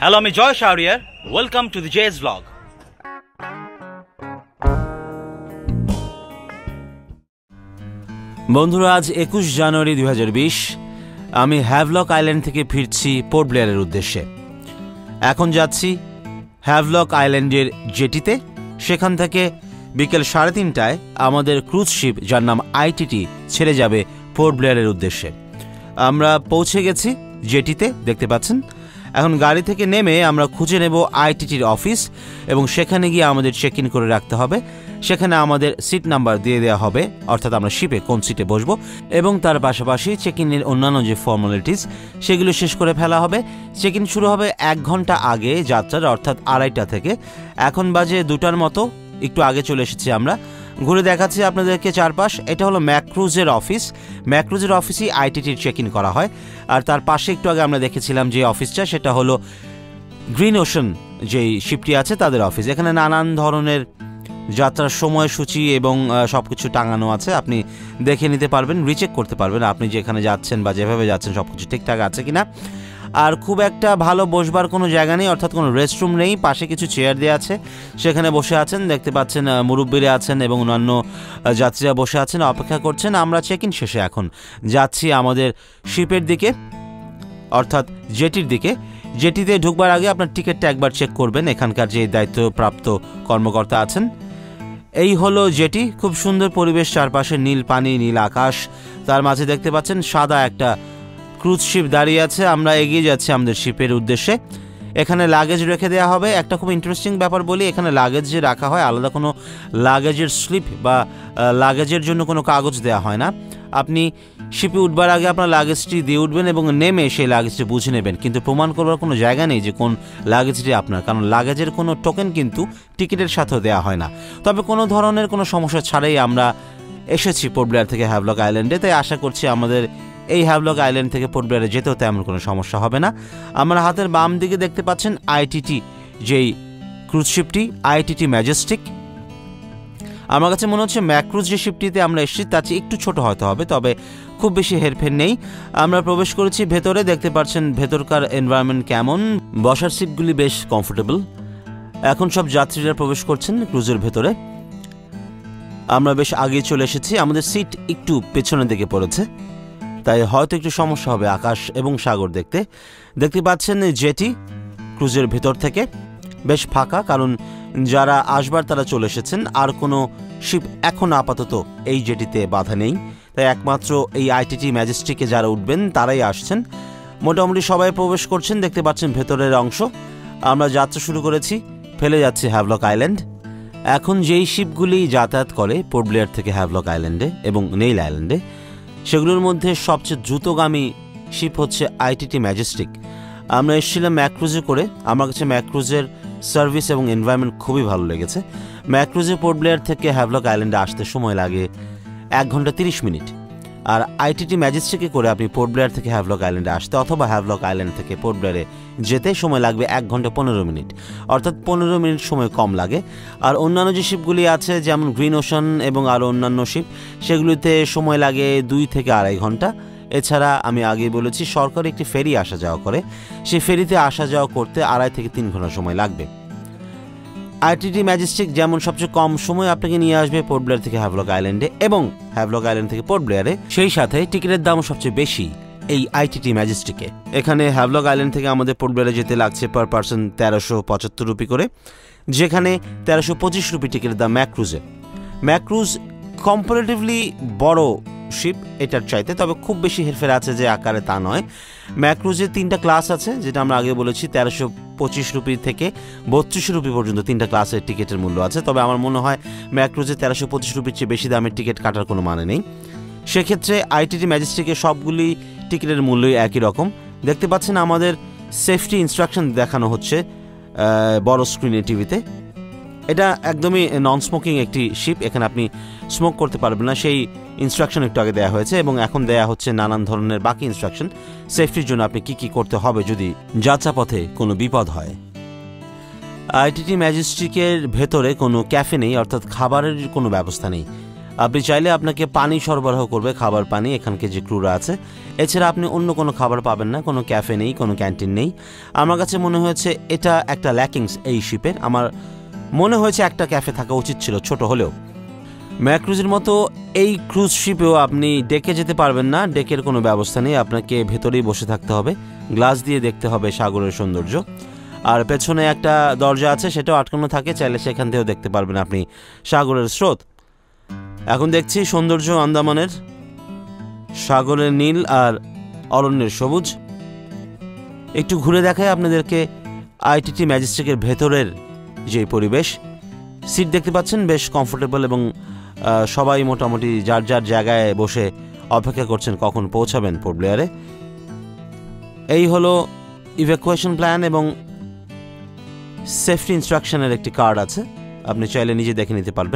Hello, I'm Joy Shaurier. Welcome to the Jay's Vlog. বন্ধুরা, আজ 21 জানুয়ারি 2020 আমি হ্যাভলক আইল্যান্ড থেকে ফিরছি পোর্ট ব্লেয়ারের উদ্দেশ্যে। এখন যাচ্ছি হ্যাভলক আইল্যান্ডের জেটিতে। সেখান থেকে বিকেল 3:30টায় আমাদের ক্রুজ শিপ, যার নাম আইটিটি, ছেড়ে যাবে পোর্ট ব্লেয়ারের উদ্দেশ্যে। আমরা পৌঁছে গেছি জেটিতে, দেখতে পাচ্ছেন। এখন গাড়ি থেকে নেমে আমরা খুঁজে নেব আইটিটির অফিস এবং সেখানে গিয়ে আমাদের চেক ইন করে রাখতে হবে। সেখানে আমাদের সিট নাম্বার দিয়ে দেওয়া হবে, অর্থাৎ আমরা শিপে কোন সিটে বসবো, এবং তার পাশাপাশি চেক ইনের অন্যান্য যে ফর্মালিটিস সেগুলো শেষ করে ফেলা হবে। চেক ইন শুরু হবে 1 ঘন্টা আগে যাত্রার, অর্থাৎ 2:30 থেকে। এখন বাজে 2টার মতো, একটু আগে চলে এসেছি আমরা। ঘুরে দেখাচ্ছি আপনাদেরকে চারপাশ। এটা হলো ম্যাক্রুজের অফিস। ম্যাক্রুজের অফিসেই আইটিটির চেক ইন করা হয়। আর তার পাশে একটু আগে আমরা দেখেছিলাম যে অফিসটা, সেটা হলো গ্রিন ওশান যেই শিপটি আছে তাদের অফিস। এখানে নানান ধরনের যাত্রার সময়সূচি এবং সব কিছু টাঙানো আছে, আপনি দেখে নিতে পারবেন, রিচেক করতে পারবেন আপনি যেখানে যাচ্ছেন বা যেভাবে যাচ্ছেন সব কিছু ঠিকঠাক আছে কিনা। আর খুব একটা ভালো বসবার কোনো জায়গা নেই, অর্থাৎ কোনো রেস্টরুম নেই। পাশে কিছু চেয়ার দেওয়া আছে, সেখানে বসে আছেন, দেখতে পাচ্ছেন মুরব্বীরা আছেন এবং অন্যান্য যাত্রীরা বসে আছেন, অপেক্ষা করছেন। আমরা চেক ইন শেষে এখন যাচ্ছি আমাদের শিপের দিকে, অর্থাৎ জেটির দিকে। জেটিতে ঢুকবার আগে আপনার টিকিটটা একবার চেক করবেন, এখানকার যে দায়িত্বপ্রাপ্ত কর্মকর্তা আছেন। এই হলো জেটি, খুব সুন্দর পরিবেশ, চারপাশে নীল পানি, নীল আকাশ, তার মাঝে দেখতে পাচ্ছেন সাদা একটা ক্রুজ শিপ দাঁড়িয়ে আছে। আমরা এগিয়ে যাচ্ছি আমাদের শিপের উদ্দেশ্যে। এখানে লাগেজ রেখে দেওয়া হবে। একটা খুব ইন্টারেস্টিং ব্যাপার বলি, এখানে লাগেজ যে রাখা হয়, আলাদা কোনো লাগেজের স্লিপ বা লাগেজের জন্য কোনো কাগজ দেওয়া হয় না। আপনি শিপে উঠবার আগে আপনার লাগেজটি দিয়ে উঠবেন এবং নেমে সেই লাগেজটি বুঝে নেবেন, কিন্তু প্রমাণ করবার কোনো জায়গা নেই যে কোন লাগেজটি আপনার, কারণ লাগেজের কোনো টোকেন কিন্তু টিকিটের সাথেও দেওয়া হয় না। তবে কোনো ধরনের কোনো সমস্যা ছাড়াই আমরা এসেছি পোর্ট ব্লেয়ার থেকে হ্যাভলক আইল্যান্ডে, তাই আশা করছি আমাদের এই হ্যাভলক আইল্যান্ড থেকে পোর্ট ব্লেয়ারে যেতেও তেমন কোনো সমস্যা হবে না। আমরা হাতের বাম দিকে দেখতে পাচ্ছেন আইটিটি, যেই ক্রুজ শিপটি, আইটিটি ম্যাজেস্টিক। আমার কাছে মনে হচ্ছে ম্যাক্রুজ যে শিপটিতে আমরা এসেছি তার চেয়ে একটু ছোট হয়তো হবে, তবে খুব বেশি হেরফের নেই। আমরা প্রবেশ করেছি ভেতরে, দেখতে পাচ্ছেন ভেতরকার এনভায়রনমেন্ট কেমন। বসার সিটগুলি বেশ কমফোর্টেবল। এখন সব যাত্রীরা প্রবেশ করছেন ক্রুজের ভেতরে। আমরা বেশ আগে চলে এসেছি, আমাদের সিট একটু পেছনের দিকে পড়েছে, তাই হয়তো একটু সমস্যা হবে আকাশ এবং সাগর দেখতে। দেখতে পাচ্ছেন জেটি ক্রুজের ভেতর থেকে বেশ ফাঁকা, কারণ যারা আসবার তারা চলে এসেছেন। আর কোনো শিপ এখন আপাতত এই জেটিতে বাধা নেই, তাই একমাত্র এই আইটিটি ম্যাজেস্টিকে যারা উঠবেন তারাই আসছেন। মোটামুটি সবাই প্রবেশ করছেন, দেখতে পাচ্ছেন ভেতরের অংশ। আমরা যাত্রা শুরু করেছি, ফেলে যাচ্ছি হ্যাভলক আইল্যান্ড। এখন যেই শিপগুলি যাতায়াত করে পোর্ট ব্লেয়ার থেকে হ্যাভলক আইল্যান্ডে এবং নেইল আইল্যান্ডে, সেগুলোর মধ্যে সবচেয়ে দ্রুতগামী শিপ হচ্ছে আইটিটি ম্যাজেস্টিক। আমরা এসেছিলাম ম্যাক্রুজে করে। আমার কাছে ম্যাক্রুজের সার্ভিস এবং এনভায়রনমেন্ট খুবই ভালো লেগেছে। ম্যাক্রুজে পোর্ট ব্লেয়ার থেকে হ্যাভলক আইল্যান্ডে আসতে সময় লাগে 1 ঘন্টা 30 মিনিট, আর আইটিটি ম্যাজেস্টিকে করে আপনি পোর্ট ব্লেয়ার থেকে হ্যাভলক আইল্যান্ডে আসতে অথবা হ্যাভলক আইল্যান্ড থেকে পোর্ট ব্লেয়ারে যেতে সময় লাগবে 1 ঘন্টা 15 মিনিট, অর্থাৎ 15 মিনিট সময় কম লাগে। আর অন্যান্য যে শিপগুলি আছে, যেমন গ্রিন ওশান এবং আরও অন্যান্য শিপ, সেগুলিতে সময় লাগে 2 থেকে 2.5 ঘন্টা। এছাড়া আমি আগেই বলেছি সরকারি একটি ফেরি আসা যাওয়া করে, সেই ফেরিতে আসা যাওয়া করতে 2.5 থেকে 3 ঘন্টা সময় লাগবে। আইটিটি ম্যাজেস্টিক যেমন সবচেয়ে কম সময় আপনাকে নিয়ে আসবে পোর্ট ব্লেয়ার থেকে হ্যাভলক আইল্যান্ডে এবং হ্যাভলক আইল্যান্ড থেকে পোর্ট ব্লেয়ারে, সেই সাথে টিকিটের দামও সবচেয়ে বেশি এই আইটিটি ম্যাজেস্টিকে। এখানে হ্যাভলক আইল্যান্ড থেকে আমাদের পোর্ট ব্লেয়ারে যেতে লাগছে পার পার্সন 1375 রুপি করে, যেখানে 1325 রুপি টিকিটের দাম ম্যাক্রুজে। ম্যাক্রুজ কম্পারেটিভলি বড় শিপ এটার চাইতে, তবে খুব বেশি হেরফের আছে যে আকারে তা নয়। ম্যাক্রুজের 3টা ক্লাস আছে, যেটা আমরা আগে বলেছি। 1325 রুপি থেকে 32 রুপি পর্যন্ত 3টা ক্লাসের টিকিটের মূল্য আছে। তবে আমার মনে হয় ম্যাক্রুজে 1325 রুপির চেয়ে বেশি দামের টিকিট কাটার কোনো মানে নেই। সেক্ষেত্রে আইটিটি ম্যাজেস্টিকের সবগুলি টিকিটের মূল্যই একই রকম। দেখতে পাচ্ছেন আমাদের সেফটি ইনস্ট্রাকশন দেখানো হচ্ছে বড় স্ক্রিনে টিভিতে। এটা একদমই নন স্মোকিং একটি শিপ, এখানে আপনি স্মোক করতে পারবেন না, সেই ইনস্ট্রাকশন একটু আগে দেওয়া হয়েছে, এবং এখন দেয়া হচ্ছে নানান ধরনের বাকি ইনস্ট্রাকশন সেফটির জন্য আপনি কি কি করতে হবে যদি যাত্রাপথে কোনো বিপদ হয়। আইটিটি ম্যাজেস্টিকের ভেতরে কোনো ক্যাফে নেই, অর্থাৎ খাবারের কোনো ব্যবস্থা নেই। আপনি চাইলে আপনাকে পানি সরবরাহ করবে, খাবার পানি, এখানকে যে ক্রুরা আছে। এছাড়া আপনি অন্য কোনো খাবার পাবেন না, কোনো ক্যাফে নেই, কোনো ক্যান্টিন নেই। আমার কাছে মনে হয়েছে এটা একটা ল্যাকিংস এই শিপের। আমার মনে হয়েছে একটা ক্যাফে থাকা উচিত ছিল, ছোট হলেও। ম্যাক্রুজের মতো এই ক্রুজ শিপেও আপনি ডেকে যেতে পারবেন না, ডেকের কোনো ব্যবস্থা নেই, আপনাকে ভেতরেই বসে থাকতে হবে, গ্লাস দিয়ে দেখতে হবে সাগরের সৌন্দর্য। আর পেছনে একটা দরজা আছে, সেটাও আটকানো থাকে, চাইলে সেখান থেকেও দেখতে পারবেন আপনি সাগরের স্রোত। এখন দেখছি সৌন্দর্য আন্দামানের, সাগরের নীল আর অরণ্যের সবুজ। একটু ঘুরে দেখায় আপনাদেরকে আইটিটি ম্যাজেস্টিকের ভেতরের যে পরিবেশ। সিট দেখতে পাচ্ছেন বেশ কমফোর্টেবল, এবং সবাই মোটামুটি যার যার জায়গায় বসে অপেক্ষা করছেন কখন পৌঁছাবেন পোর্ট ব্লেয়ারে। এই হলো ইভ্যাকুয়েশন প্ল্যান এবং সেফটি ইনস্ট্রাকশনের একটি কার্ড আছে, আপনি চাইলে নিজে দেখে নিতে পারবেন।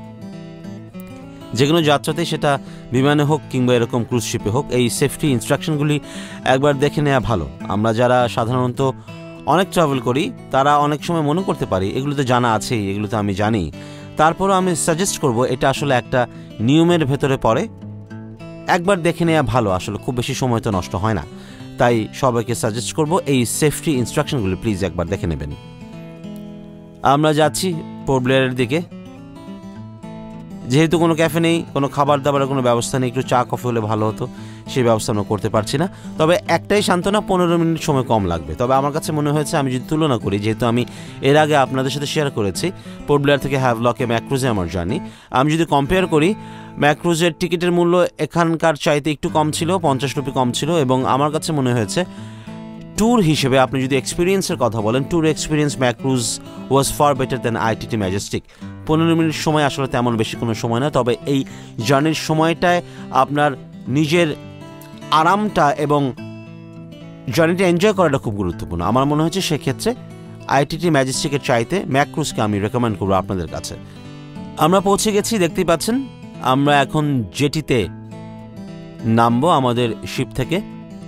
যে কোনো যাত্রাতে, সেটা বিমানে হোক কিংবা এরকম ক্রুজ শিপে হোক, এই সেফটি ইনস্ট্রাকশনগুলি একবার দেখে নেওয়া ভালো। আমরা যারা সাধারণত অনেক ট্রাভেল করি তারা অনেক সময় মনে করতে পারি এগুলো তো জানা আছেই, এগুলো তো আমি জানি। তারপরও আমি সাজেস্ট করব এটা আসলে একটা নিয়মের ভেতরে পড়ে, একবার দেখে নেওয়া ভালো। আসলে খুব বেশি সময় তো নষ্ট হয় না, তাই সবাইকে সাজেস্ট করব এই সেফটি ইনস্ট্রাকশনগুলি প্লিজ একবার দেখে নেবেন। আমরা যাচ্ছি পোর্ট ব্লেয়ারের দিকে। যেহেতু কোনো ক্যাফে নেই, কোনো খাবার দাবারের কোনো ব্যবস্থা নেই, একটু চা কফি হলে ভালো হতো, সেই ব্যবস্থা আমরা করতে পারছি না। তবে একটাই সান্ত্বনা, 15 মিনিট সময় কম লাগবে। তবে আমার কাছে মনে হয়েছে, আমি যদি তুলনা করি, যেহেতু আমি এর আগে আপনাদের সাথে শেয়ার করেছি পোর্ট ব্লেয়ার থেকে হ্যাভলকে ম্যাক্রুজে আমার জার্নি, আমি যদি কম্পেয়ার করি, ম্যাক্রুজের টিকিটের মূল্য এখানকার চাইতে একটু কম ছিল, 50 রুপি কম ছিল। এবং আমার কাছে মনে হয়েছে ট্যুর হিসেবে আপনি যদি এক্সপিরিয়েন্সের কথা বলেন, tour experience Makruzz was far better than ITT Majestic. 15 minute সময় আসলে তেমন বেশি কোনো সময় না, তবে এই জার্নির সময়টায় আপনার নিজের আরামটা এবং জার্নিটা এনজয় করাটা খুব গুরুত্বপূর্ণ। আমার মনে হচ্ছে সেক্ষেত্রে আইটিটি ম্যাজেস্টিকের চাইতে ম্যাক্রুজকে আমি রেকমেন্ড করবো আপনাদের কাছে। আমরা পৌঁছে গেছি, দেখতেই পাচ্ছেন। আমরা এখন জেটিতে নামবো আমাদের শিপ থেকে,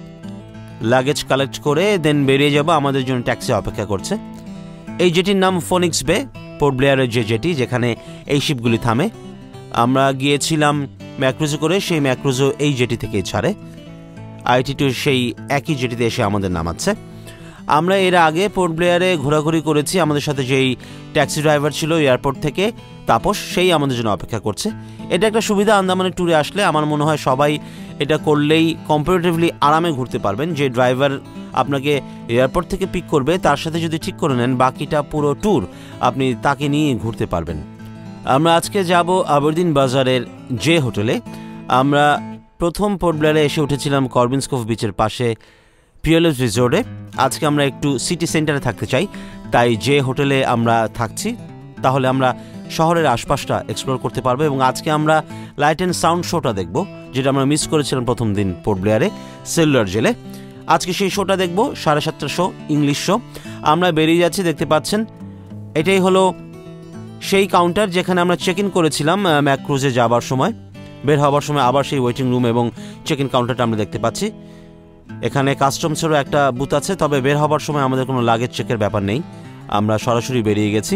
লাগেজ কালেক্ট করে দেন বেরিয়ে যাব। আমাদের জন্য ট্যাক্সি অপেক্ষা করছে। এই জেটির নাম ফোনিক্স বে, পোর্ট ব্লেয়ারের যে জেটি যেখানে এই শিপগুলি থামে। আমরা গিয়েছিলাম ম্যাক্রুজে করে, সেই ম্যাক্রুজও এই জেটি থেকেই ছাড়ে। আইটিটি সেই একই জেটিতে এসে আমাদের নামাচ্ছে। আমরা এর আগে পোর্ট ব্লেয়ারে ঘোরাঘুরি করেছি, আমাদের সাথে যেই ট্যাক্সি ড্রাইভার ছিল এয়ারপোর্ট থেকে, তাপস, সেই আমাদের জন্য অপেক্ষা করছে। এটা একটা সুবিধা আন্দামানের ট্যুরে আসলে, আমার মনে হয় সবাই এটা করলেই কম্পারেটিভলি আরামে ঘুরতে পারবেন। যে ড্রাইভার আপনাকে এয়ারপোর্ট থেকে পিক করবে তার সাথে যদি ঠিক করে নেন, বাকিটা পুরো ট্যুর আপনি তাকে নিয়ে ঘুরতে পারবেন। আমরা আজকে যাব আবরদিন বাজারের যে হোটেলে। আমরা প্রথম পোর্ট ব্লেয়ারে এসে উঠেছিলাম করবিনস্কোভ বিচের পাশে পিওলেস রিসোর্টে। আজকে আমরা একটু সিটি সেন্টারে থাকতে চাই, তাই যে হোটেলে আমরা থাকছি, তাহলে আমরা শহরের আশপাশটা এক্সপ্লোর করতে পারবো। এবং আজকে আমরা লাইট অ্যান্ড সাউন্ড শোটা দেখব, যেটা আমরা মিস করেছিলাম প্রথম দিন পোর্ট ব্লেয়ারে সেলুলার জেলে। আজকে সেই শোটা দেখব, 7:30 শো, ইংলিশ শো। আমরা বেরিয়ে যাচ্ছি, দেখতে পাচ্ছেন। এটাই হলো সেই কাউন্টার যেখানে আমরা চেক ইন করেছিলাম ম্যাক্রুজে যাবার সময়। বের হওয়ার সময় আবার সেই ওয়েটিং রুম এবং চেক ইন কাউন্টারটা আমরা দেখতে পাচ্ছি। এখানে কাস্টমসেরও একটা বুথ আছে, তবে বের হওয়ার সময় আমাদের কোনো লাগেজ চেকের ব্যাপার নেই, আমরা সরাসরি বেরিয়ে গেছি।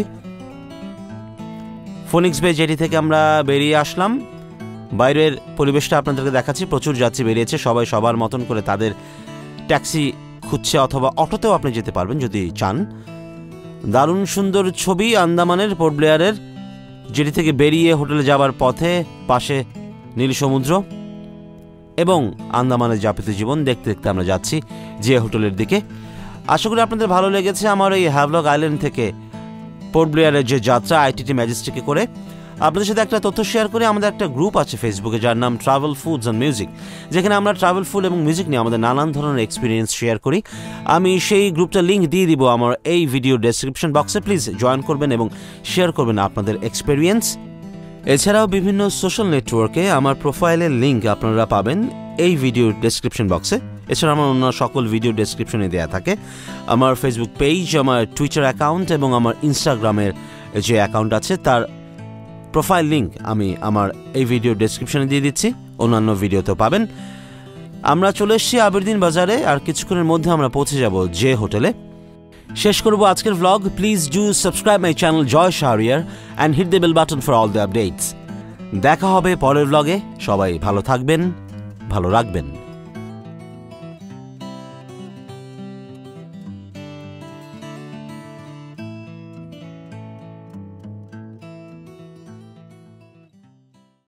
ফোনিক্স বে জেটি থেকে আমরা বেরিয়ে আসলাম। বাইরের পরিবেশটা আপনাদেরকে দেখাচ্ছি। প্রচুর যাত্রী বেরিয়েছে, সবাই সবার মতন করে তাদের ট্যাক্সি খুঁজছে, অথবা অটোতেও আপনি যেতে পারবেন যদি চান। দারুণ সুন্দর ছবি আন্দামানের পোর্ট ব্লেয়ারের জেটি থেকে বেরিয়ে হোটেলে যাবার পথে, পাশে নীল সমুদ্র এবং আন্দামানের যাপিত জীবন দেখতে দেখতে আমরা যাচ্ছি যে হোটেলের দিকে। আশা করি আপনাদের ভালো লেগেছে আমার এই হ্যাভলক আইল্যান্ড থেকে পোর্ট ব্লেয়ারের যে যাত্রা আইটিটি ম্যাজেস্টিকে করে। আপনাদের সাথে একটা তথ্য শেয়ার করি, আমাদের একটা গ্রুপ আছে ফেসবুকে যার নাম ট্রাভেল ফুডস অ্যান্ড মিউজিক, যেখানে আমরা ট্রাভেল ফুড এবং মিউজিক নিয়ে আমাদের নানান ধরনের এক্সপিরিয়েন্স শেয়ার করি। আমি সেই গ্রুপটার লিঙ্ক দিয়ে দিব আমার এই ভিডিও ডেসক্রিপশন বক্সে, প্লিজ জয়েন করবেন এবং শেয়ার করবেন আপনাদের এক্সপিরিয়েন্স। এছাড়াও বিভিন্ন সোশ্যাল নেটওয়ার্কে আমার প্রোফাইলের লিঙ্ক আপনারা পাবেন এই ভিডিও ডেসক্রিপশন বক্সে। এছাড়া আমার অন্য সকল ভিডিও ডেসক্রিপশনে দেওয়া থাকে। আমার ফেসবুক পেজ, আমার টুইটার অ্যাকাউন্ট এবং আমার ইনস্টাগ্রামের যে অ্যাকাউন্ট আছে তার প্রোফাইল লিঙ্ক আমি আমার এই ভিডিও ডেসক্রিপশনে দিয়ে দিচ্ছি, অন্যান্য ভিডিওতেও পাবেন। আমরা চলে এসেছি আবরদিন বাজারে, আর কিছুক্ষণের মধ্যে আমরা পৌঁছে যাব যে হোটেলে। শেষ করব আজকের vlog. Please do subscribe my channel Joy Shahriar and hit the bell button for all the updates. দেখা হবে পরের ব্লগে। সবাই ভালো থাকবেন, ভালো রাখবেন।